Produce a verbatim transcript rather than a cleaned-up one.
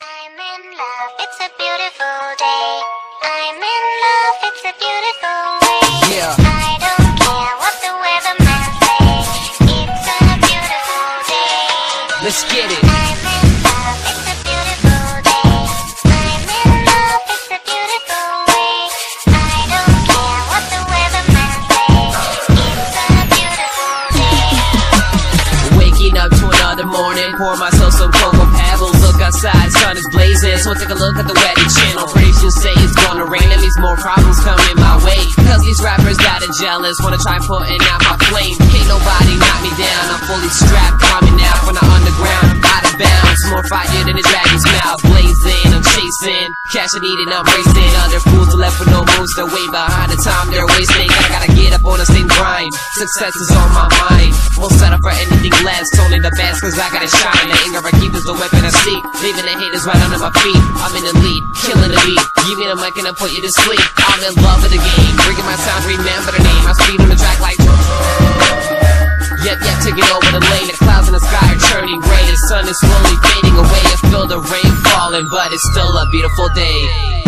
I'm in love, it's a beautiful day. I'm in love, it's a beautiful way. Yeah. I don't care what the weatherman says. It's a beautiful day. Let's get it. I'm in love, it's a beautiful day. I'm in love, it's a beautiful way. I don't care what the weatherman says. It's a beautiful day. Waking up to another morning, pour myself some cocoa pebbles. Look outside, sun is blazing, so take a look at the weather channel. Predictions say it's gonna rain, that means more problems coming my way. Cause these rappers got it jealous, wanna try putting out my flame. Can't nobody knock me down, I'm fully strapped, coming out from the underground, out of bounds. More fire than a dragon's mouth, blazing, I'm chasing. Cash I need and I'm racing. Other fools are left with no moves, they're way behind the time they're wasting. I gotta get up on the same grind, success is on my mind. Won't settle for anything less, only the best cause I gotta shine. The anger I keep is the weapon I seek, leaving the haters right under my feet. I'm in the lead, killing the beat, give me the mic and I'll put you to sleep. I'm in love with the game, bringing my sound, remember the name. I speed on the track like Yep, yep, taking over the lane. The clouds in the sky are turning gray. The sun is slowly fading away. I feel the rain falling, but it's still a beautiful day.